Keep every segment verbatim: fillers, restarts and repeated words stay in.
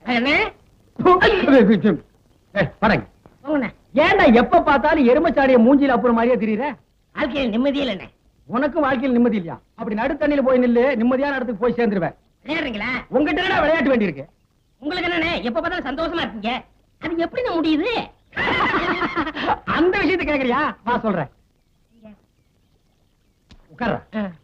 ஏன்டா எப்ப பார்த்தாலும் எருமச்சாடிய மூஞ்சில அப்புறம் மாதிரியே தெரியுற? வாழ்க்கையில் நிம்மதி இல்ல. உனக்கும் வாழ்க்கையில் நிம்மதி இல்லையா? அப்படி நடு தண்ணியில போய் நில்லு, நிம்மதியான இடத்துக்கு போய் சேர்ந்துருவேன். விளையாடுறீங்களா? உங்ககிட்ட விளையாட்டு வேண்டி இருக்கு. உங்களுக்கு என்னண்ணே எப்ப பார்த்தாலும் சந்தோஷமா இருக்கீங்க, அது எப்படி முடியுது? அந்த விஷயத்தை கேக்குறியா? வா சொல்றேன். உட்கார்ற.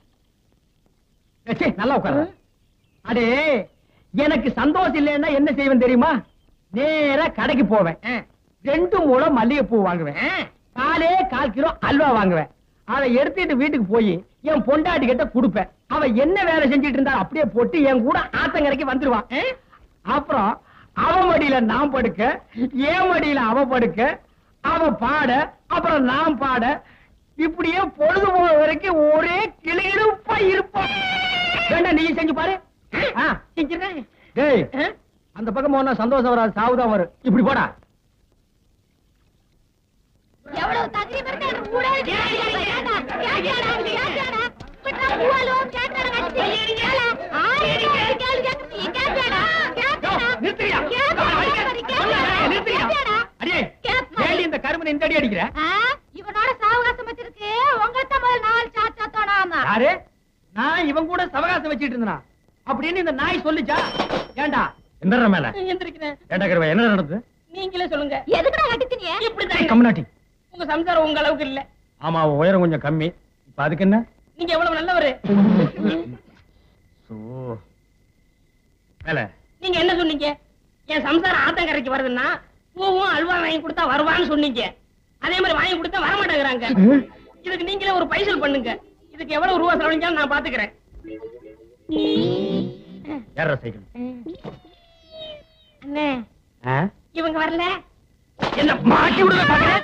நல்லா உட்கார்ற. அடே, எனக்கு சந்தோஷம் இல்லைன்னா என்ன செய்வேன் தெரியுமா? நேரா கடைக்கு போவேன், ரெண்டு மூலம் மல்லிகைப்பூ வாங்குவேன், காலே கால் கிலோ அல்வா வாங்குவேன். அதை எடுத்துட்டு வீட்டுக்கு போய் என் பொண்டாட்டி கிட்ட கொடுப்பேன். அவ என்ன வேலை செஞ்சிட்டு இருந்தா அப்படியே போட்டு என் கூட ஆத்தங்கரைக்கு வந்துருவான். அப்புறம் அவ மடியில நான் படுக்க, என் மடியில அவ படுக்க, அவ பாட, அப்புறம் நான் பாட, இப்படியே பொழுது போற வரைக்கும் ஒரே கிளியிருப்பா இருப்போம். வேண்டாம், நீ செஞ்சு பாரு. டேய், அந்த பக்கம் போனா சந்தோஷம் வராது, சாவுதான் வரும். இப்படி போடா. எவ்வளவு தகுதி பெற்ற ஊரே கேட்டாடா கேட்டாடா கேட்டாடா பட்டா பூவாலும் கேட்டாடா கட்டி கேளா ஆயிரம் கேளு கேளு கேட்டாடா கேட்டாடா நிறுத்துறியா? நிறுத்துறியா? அடே, ஏண்டி இந்த கருமனை இந்த அடி அடிக்கிற? இவனோட சாவகாசம் வச்சிருக்கு, உங்கள்ட்ட முதல் நாள் சாச்சா தோணாமா. யாரு? நான் இவன் கூட சவகாசம் வச்சிட்டு இருந்தனா அப்படின்னு இந்த நாய் சொல்லுச்சா? ஏண்டா எந்தற மேல எந்திரிக்கிறேன். ஏண்டா கருவா, என்ன நடந்தது? நீங்களே சொல்லுங்க. எதுக்குடா கட்டிட்டீங்க? இப்படிதான் கம்னாட்டி. உங்க சம்சாரம் உங்க அளவுக்கு இல்ல. ஆமா, உயரம் கொஞ்சம் கம்மி. இப்ப அதுக்கு என்ன? நீங்க எவ்வளவு நல்லவரு. நீங்க என்ன சொன்னீங்க? என் சம்சாரம் ஆத்தங்கரைக்கு வருதுன்னா பூவும் அல்வா வாங்கி கொடுத்தா வருவான்னு சொன்னீங்க. அதே மாதிரி வாங்கி கொடுத்தா வர மாட்டேங்கிறாங்க. இதுக்கு நீங்களே ஒரு பைசல் பண்ணுங்க. இதுக்கு எவ்வளவு ரூபா செலவழிஞ்சாலும் நான் பாத்துக்கிறேன். யாரா சைக்கிள்? அண்ணே, ஆ? இவங்க வரல. என்ன மாட்டி விடுங்க பாக்குறேன்.